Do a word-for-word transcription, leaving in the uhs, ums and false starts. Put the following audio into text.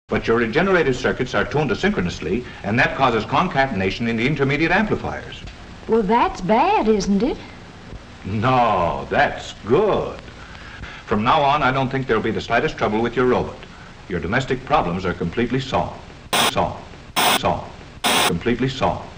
But your regenerated circuits are tuned asynchronously, and that causes concatenation in the intermediate amplifiers. Well, that's bad, isn't it? No, that's good. From now on, I don't think there'll be the slightest trouble with your robot. Your domestic problems are completely solved. Solved. Solved. Completely solved.